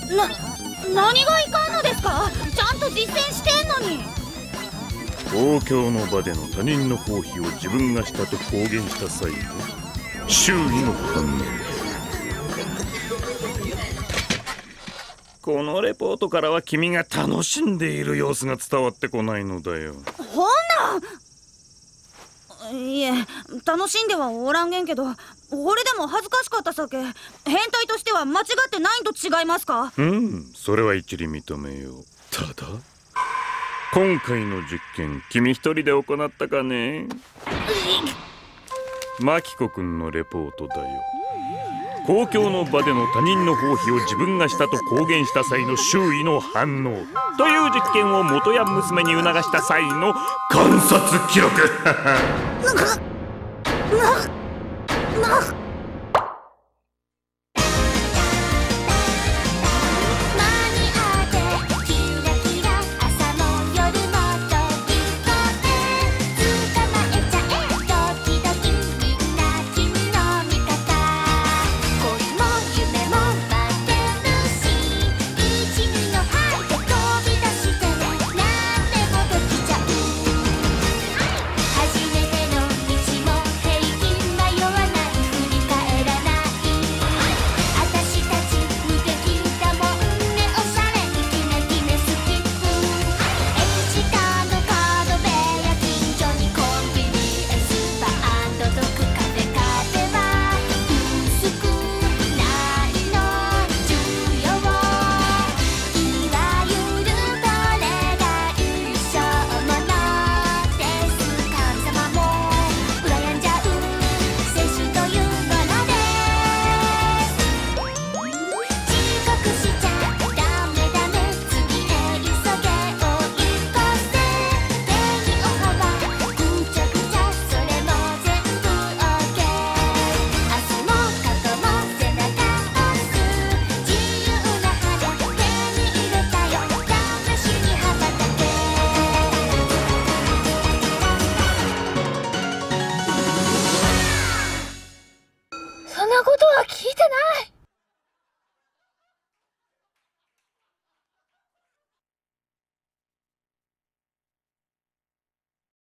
何がいかんのですか？ちゃんと実践してんのに。 公共の場での他人の行為を自分がしたと公言した際の周囲の反応。このレポートからは君が楽しんでいる様子が伝わってこないのだよ。 ほんないえ、楽しんではおらんげんけど、俺でも恥ずかしかったさけ。変態としては間違ってないんと違いますか？ それは一理認めよう。ただ今回の実験、君一人で行ったかね？マキコ君のレポートだよ。公共の場での他人の放棄を自分がしたと公言した際の周囲の反応という実験を元ヤン娘に促した際の観察記録。 そんなことは聞いてない。